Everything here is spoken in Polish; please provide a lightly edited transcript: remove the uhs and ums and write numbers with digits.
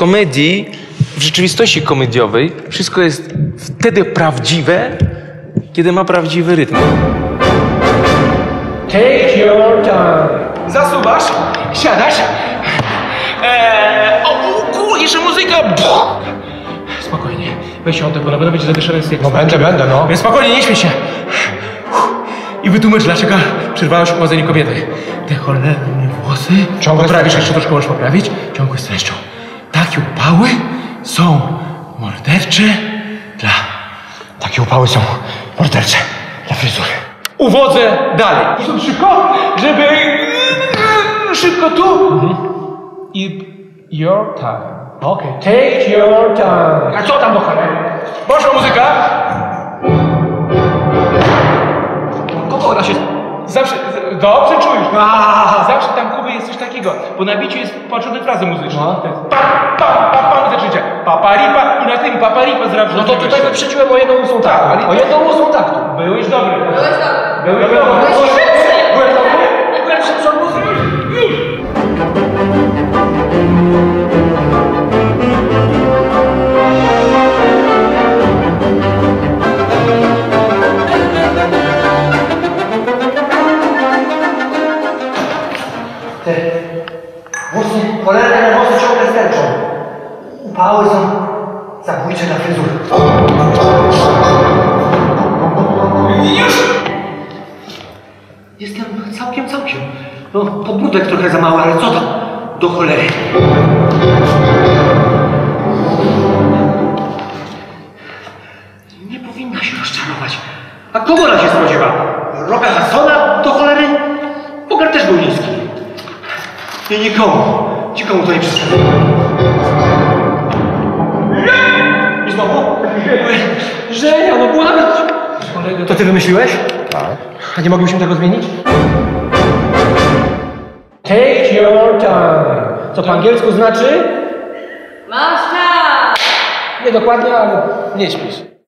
komedii, w rzeczywistości komediowej, wszystko jest wtedy prawdziwe, kiedy ma prawdziwy rytm. Take your time. Zasuwasz, siadasz. Jeszcze muzyka. Spokojnie. Weź się oddech, bo naprawdę będzie zadyszany jak... No będę, no. Więc spokojnie, nie śmiej się. I wytłumacz, dlaczego przerwałeś uchodzenie kobiety. Te cholerne włosy... Ciągle poprawisz, jeszcze troszkę możesz poprawić. Ciągłe streszczą. Takie upały są mordercze dla... Takie upały są mordercze dla fryzury. Uwodzę dalej. I szybko, żeby... Szybko tu. I... Your time. Okej, take your time. A co tam do cholery? Poszła muzyka. Kogo ona się... Zawsze... Dobrze czujesz. Zawsze tam, Kuby, jest coś takiego. Po nabiciu jest początek frazy muzycznej. No. To jest pam, pam, pam, pam, zaczęcia. Paparipa i na tym paparipa zrazu. No to tutaj wyprzedziłem o jedną ósmą taktu. O jedną ósmą taktu. Byłeś dobry. Byłem dobry. Byłem dobry. Byłem szybszy od muzyki. Te włosy, cholerne włosy ciągle sterczą. Upały są zabójcze dla fryzury. Już! Jestem całkiem. No, podbródek trochę za mały, ale co tam? Do cholery. Nie powinna się rozczarować. A kogo ona się spodziewa? Rocka Hudsona? Do cholery? Bogart też był niski. Nie, nikomu to nie przeszkadza. I znowu? Żenia, no błagać! To ty wymyśliłeś? Tak. A nie moglibyśmy tego zmienić? Take your time. Co po angielsku znaczy? Masz czas! Nie dokładnie, ale Nie śpiesz.